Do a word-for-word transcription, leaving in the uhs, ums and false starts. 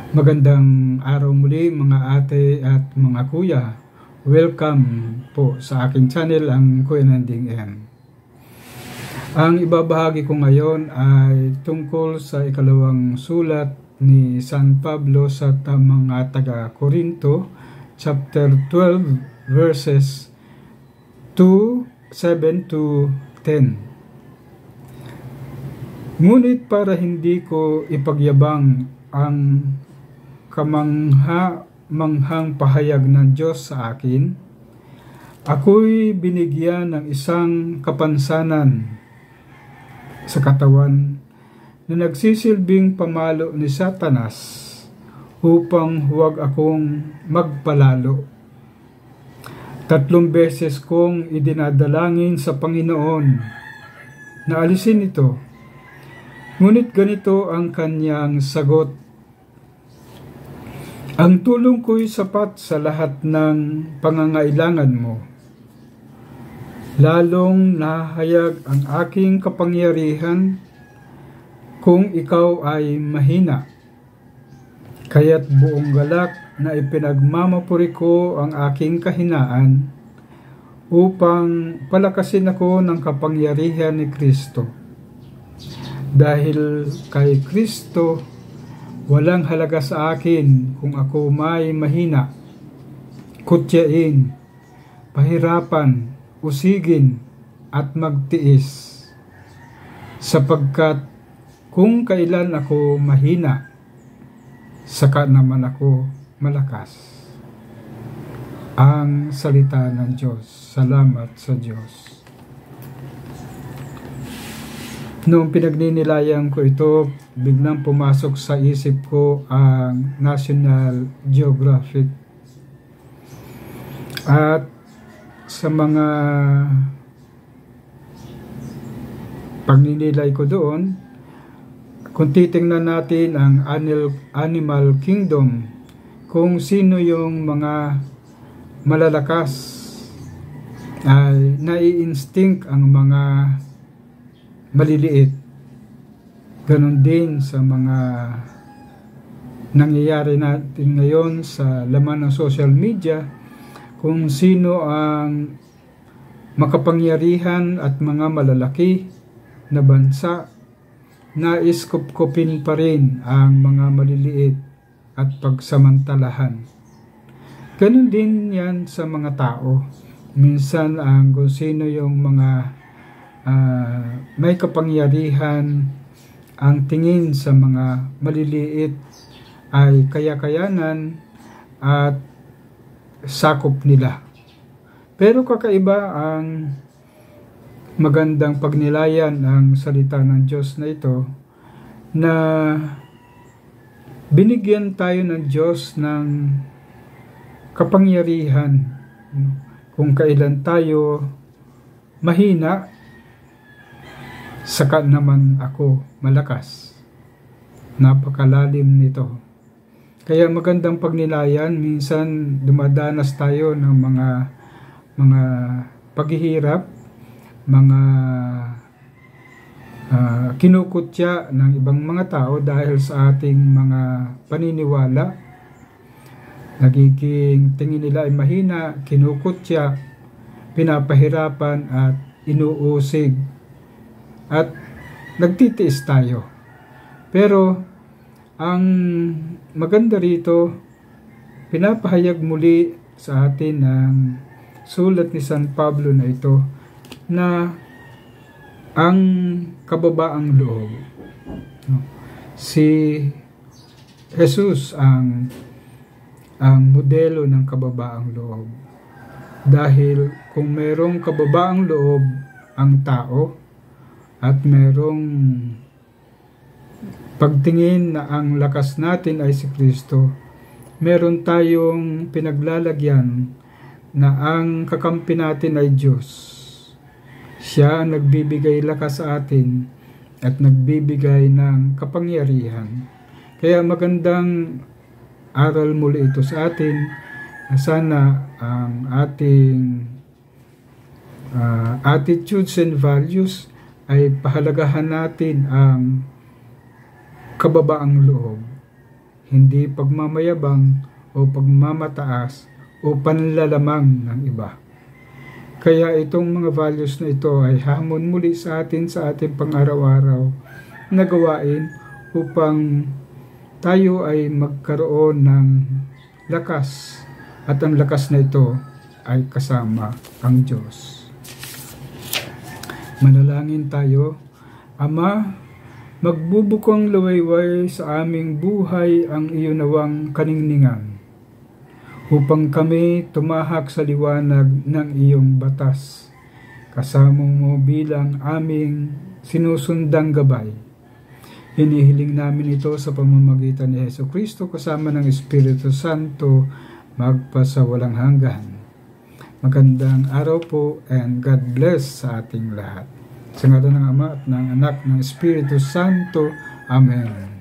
Magandang araw muli mga ate at mga kuya. Welcome po sa aking channel, ang Kuya Nanding M. Ang ibabahagi ko ngayon ay tungkol sa ikalawang sulat ni San Pablo sa mga taga-Korinto, chapter twelve, verses two, seven to ten. Ngunit para hindi ko ipagyabang ang kamangha-manghang pahayag ng Diyos sa akin, ako'y binigyan ng isang kapansanan sa katawan na nagsisilbing pamalo ni Satanas upang huwag akong magpalalo. Tatlong beses kong idinadalangin sa Panginoon na alisin ito, ngunit ganito ang kanyang sagot: ang tulong ko'y sapat sa lahat ng pangangailangan mo. Lalong nahayag ang aking kapangyarihan kung ikaw ay mahina. Kaya't buong galak na ipinagmamapuri ko ang aking kahinaan upang palakasin ako ng kapangyarihan ni Kristo. Dahil kay Kristo, walang halaga sa akin kung ako may mahina, kutyain, pahirapan, usigin, at magtiis. Sapagkat kung kailan ako mahina, saka naman ako malakas. Ang salita ng Diyos. Salamat sa Diyos. Noong pinagninilayan ko ito, biglang pumasok sa isip ko ang National Geographic. At sa mga pagninilay ko doon, kung titingnan natin ang Animal Kingdom, kung sino yung mga malalakas, ay nai-instinct ang mga maliliit. Ganon din sa mga nangyayari natin ngayon sa laman ng social media, kung sino ang makapangyarihan at mga malalaki na bansa, nais kupkupin pa rin ang mga maliliit at pagsamantalahan. Ganon din yan sa mga tao. Minsan ang kung sino yung mga Uh, may kapangyarihan, ang tingin sa mga maliliit ay kaya-kayanan at sakop nila. Pero kakaiba ang magandang pagnilayan ng salita ng Diyos na ito, na binigyan tayo ng Diyos ng kapangyarihan kung kailan tayo mahina, saka naman ako malakas. Napakalalim nito. Kaya magandang pagnilayan. Minsan dumadanas tayo ng mga mga paghihirap, mga uh, kinukutya ng ibang mga tao dahil sa ating mga paniniwala. Nagiging tingin nila ay mahina, kinukutya, pinapahirapan at inuusig. At nagtitiis tayo. Pero ang maganda rito, pinapahayag muli sa atin ng sulat ni San Pablo na ito, na ang kababaang loob, si Jesus ang ang modelo ng kababaang loob. Dahil kung mayroong kababaang loob ang tao, at merong pagtingin na ang lakas natin ay si Kristo, meron tayong pinaglalagyan na ang kakampi natin ay Diyos. Siya ang nagbibigay lakas sa atin at nagbibigay ng kapangyarihan. Kaya magandang aral muli ito sa atin, na sana ang ating uh, attitudes and values ay pahalagahan natin ang kababaang loob. hindi pagmamayabang o pagmamataas o panlalamang ng iba. Kaya itong mga values na ito ay hamon muli sa atin sa ating pang-araw-araw na gawain upang tayo ay magkaroon ng lakas, at ang lakas na ito ay kasama ang Diyos. Manalangin tayo. Ama, magbubukang luwayway sa aming buhay ang iyon nawang kaningningan, upang kami tumahak sa liwanag ng iyong batas, kasama mo bilang aming sinusundang gabay. Hinihiling namin ito sa pamamagitan ni Jesucristo kasama ng Espiritu Santo magpasawalang hanggan. Magandang araw po and God bless sa ating lahat. Sa ngalan ng Ama at ng Anak ng Espiritu Santo. Amen.